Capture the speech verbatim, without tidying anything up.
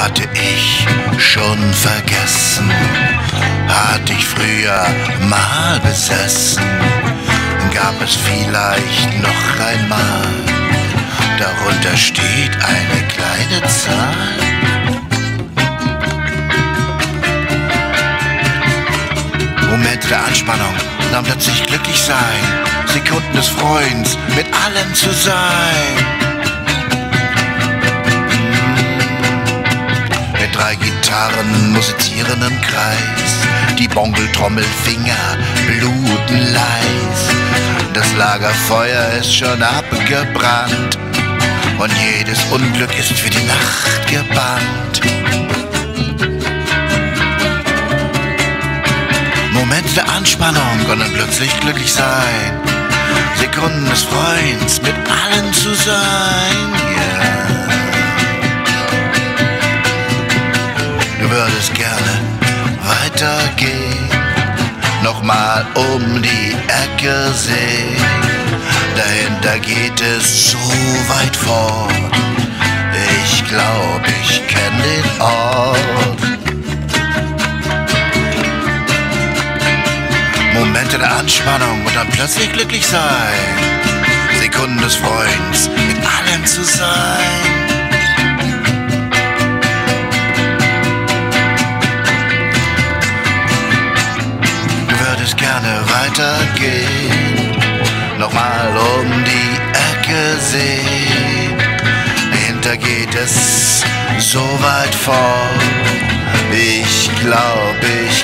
hatte ich schon vergessen, hatte ich früher mal besessen, gab es vielleicht noch einmal, darunter steht eine kleine Zahl. Momente der Anspannung, dann plötzlich glücklich sein, Sekunden des Freuens, mit allen zu sein. Mit drei Gitarren musizieren im Kreis, die Bongeltrommelfinger bluten leis. Das Lagerfeuer ist schon abgebrannt und jedes Unglück ist für die Nacht gebannt. Momente der Anspannung und dann plötzlich glücklich sein, Sekunden des Freunds, mit allen zu sein, yeah. Du würdest gerne weitergehen, nochmal um die Ecke sehen, dahinter geht es so weit fort, ich glaub, ich kenn den Ort. Momente der Anspannung und dann plötzlich glücklich sein, Sekunden des Freunds, mit allen zu sein. Du würdest gerne weitergehen, nochmal um die Ecke sehen, dahinter geht es so weit fort, ich glaub, ich